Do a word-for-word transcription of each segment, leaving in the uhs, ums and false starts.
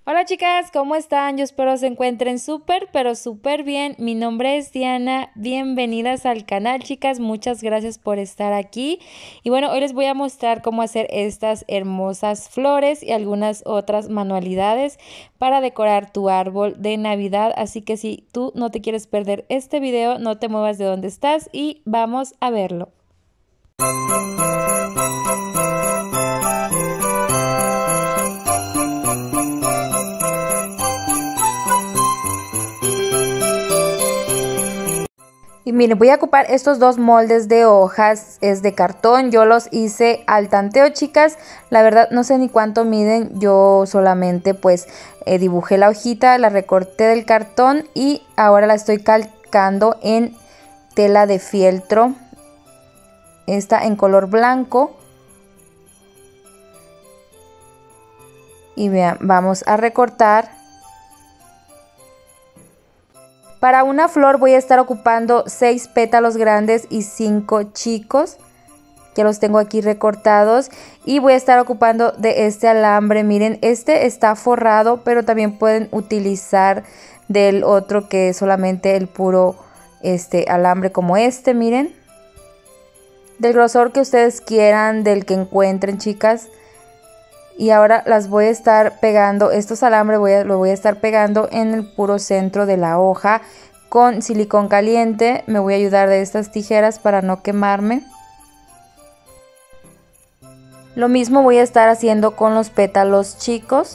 Hola chicas, ¿cómo están? Yo espero se encuentren súper, pero súper bien. Mi nombre es Diana, bienvenidas al canal chicas, muchas gracias por estar aquí. Y bueno, hoy les voy a mostrar cómo hacer estas hermosas flores y algunas otras manualidades para decorar tu árbol de Navidad. Así que si tú no te quieres perder este video, no te muevas de donde estás y vamos a verlo. Y miren, voy a ocupar estos dos moldes de hojas, es de cartón, yo los hice al tanteo chicas, la verdad no sé ni cuánto miden, yo solamente pues eh, dibujé la hojita, la recorté del cartón y ahora la estoy calcando en tela de fieltro, está en color blanco. Y vean, vamos a recortar. Para una flor voy a estar ocupando seis pétalos grandes y cinco chicos. Ya los tengo aquí recortados. Y voy a estar ocupando de este alambre. Miren, este está forrado, pero también pueden utilizar del otro que es solamente el puro este, alambre como este, miren. Del grosor que ustedes quieran, del que encuentren, chicas. Y ahora las voy a estar pegando, estos alambres voy a, lo voy a estar pegando en el puro centro de la hoja con silicón caliente. Me voy a ayudar de estas tijeras para no quemarme. Lo mismo voy a estar haciendo con los pétalos chicos.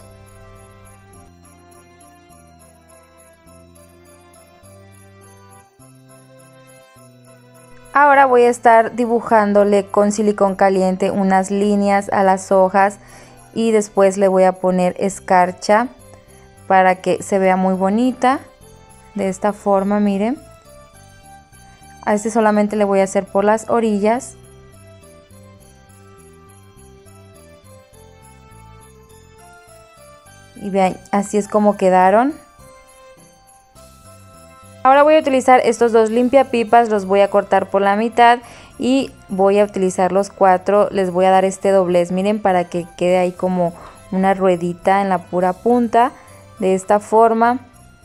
Ahora voy a estar dibujándole con silicón caliente unas líneas a las hojas. Y después le voy a poner escarcha para que se vea muy bonita. De esta forma, miren. A este solamente le voy a hacer por las orillas. Y vean, así es como quedaron. Ahora voy a utilizar estos dos limpiapipas, los voy a cortar por la mitad. Y voy a utilizar los cuatro, les voy a dar este doblez, miren, para que quede ahí como una ruedita en la pura punta, de esta forma.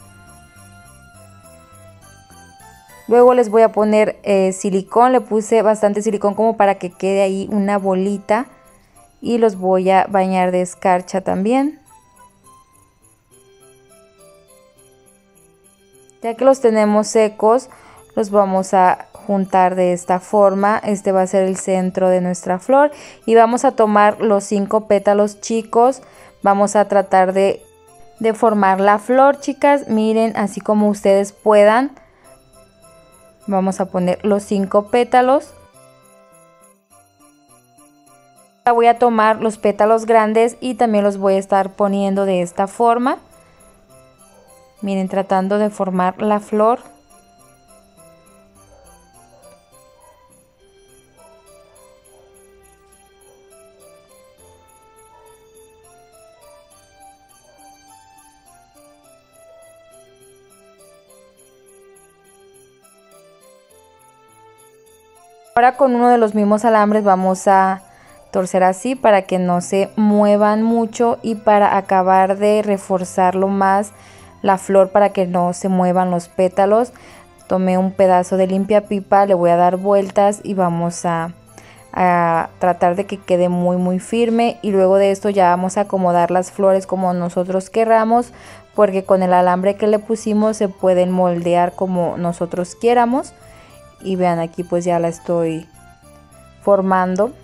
Luego les voy a poner eh, silicón, le puse bastante silicón como para que quede ahí una bolita. Y los voy a bañar de escarcha también. Ya que los tenemos secos, los vamos a juntar de esta forma. Este va a ser el centro de nuestra flor y vamos a tomar los cinco pétalos chicos. Vamos a tratar de, de formar la flor, chicas, miren, así como ustedes puedan. Vamos a poner los cinco pétalos. Ahora voy a tomar los pétalos grandes y también los voy a estar poniendo de esta forma. Miren, tratando de formar la flor. Ahora con uno de los mismos alambres vamos a torcer así para que no se muevan mucho y para acabar de reforzarlo más la flor para que no se muevan los pétalos. Tomé un pedazo de limpiapipa, le voy a dar vueltas y vamos a, a tratar de que quede muy muy firme. Y luego de esto ya vamos a acomodar las flores como nosotros querramos, porque con el alambre que le pusimos se pueden moldear como nosotros quieramos. Y vean, aquí pues ya la estoy formando.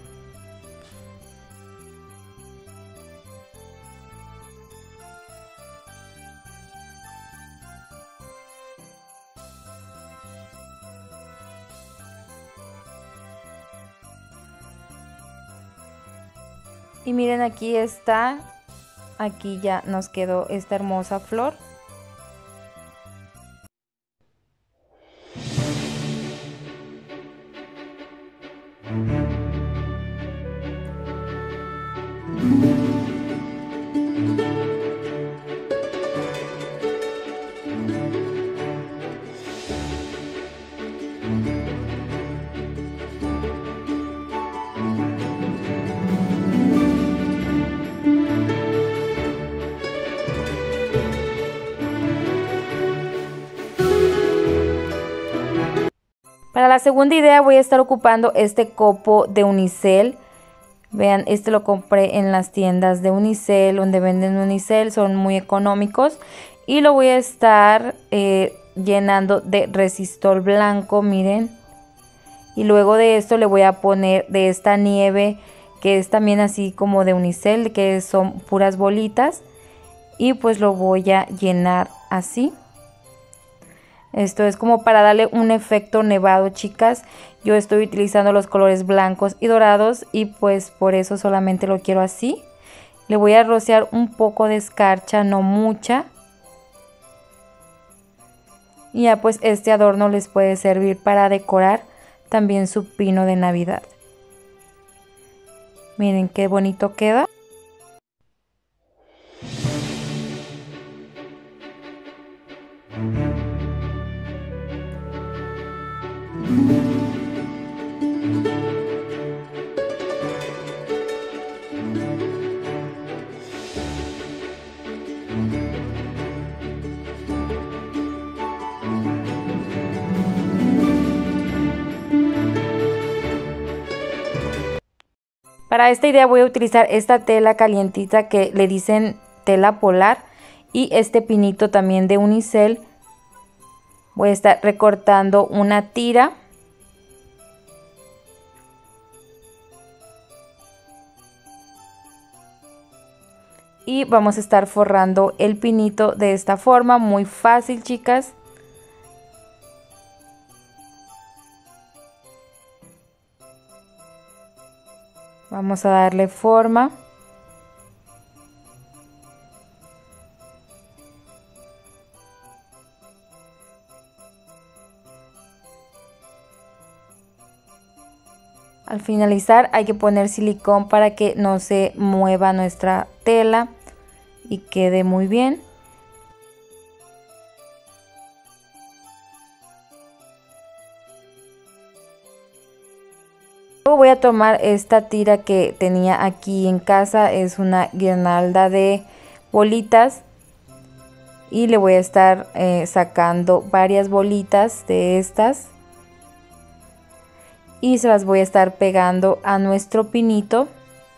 Y miren, aquí está, aquí ya nos quedó esta hermosa flor. Para la segunda idea voy a estar ocupando este copo de unicel. Vean, este lo compré en las tiendas de unicel, donde venden unicel, son muy económicos. Y lo voy a estar eh, llenando de resistol blanco, miren. Y luego de esto le voy a poner de esta nieve, que es también así como de unicel, que son puras bolitas. Y pues lo voy a llenar así. Esto es como para darle un efecto nevado, chicas. Yo estoy utilizando los colores blancos y dorados y pues por eso solamente lo quiero así. Le voy a rociar un poco de escarcha, no mucha. Y ya pues este adorno les puede servir para decorar también su pino de Navidad. Miren qué bonito queda. Para esta idea voy a utilizar esta tela calientita que le dicen tela polar y este pinito también de unicel. Voy a estar recortando una tira. Y vamos a estar forrando el pinito de esta forma, muy fácil, chicas. Vamos a darle forma. Al finalizar hay que poner silicón para que no se mueva nuestra tela y quede muy bien. Luego voy a tomar esta tira que tenía aquí en casa, es una guirnalda de bolitas y le voy a estar eh, sacando varias bolitas de estas y se las voy a estar pegando a nuestro pinito.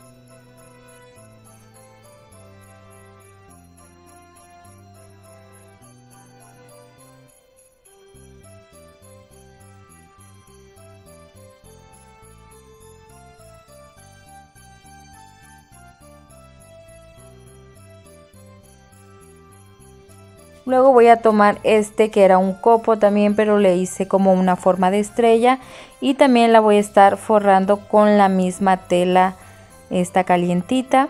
Luego voy a tomar este que era un copo también, pero le hice como una forma de estrella y también la voy a estar forrando con la misma tela, esta calientita.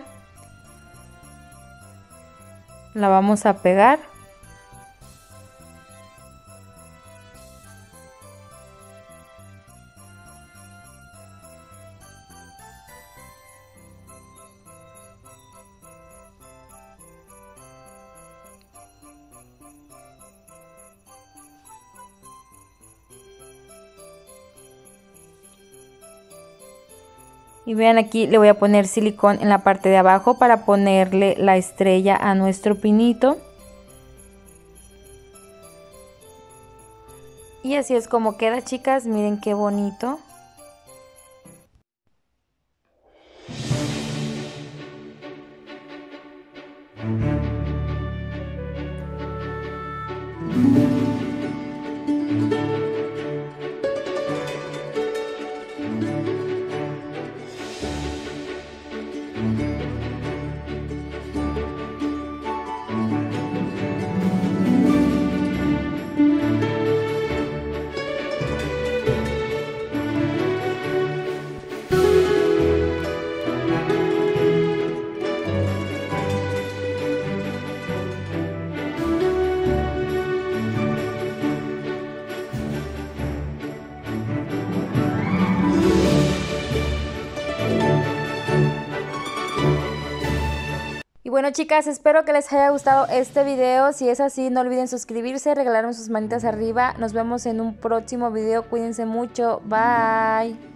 La vamos a pegar. Y vean, aquí le voy a poner silicón en la parte de abajo para ponerle la estrella a nuestro pinito. Y así es como queda, chicas, miren qué bonito. Y bueno, chicas, espero que les haya gustado este video. Si es así, no olviden suscribirse, regalarme sus manitas arriba. Nos vemos en un próximo video. Cuídense mucho. Bye.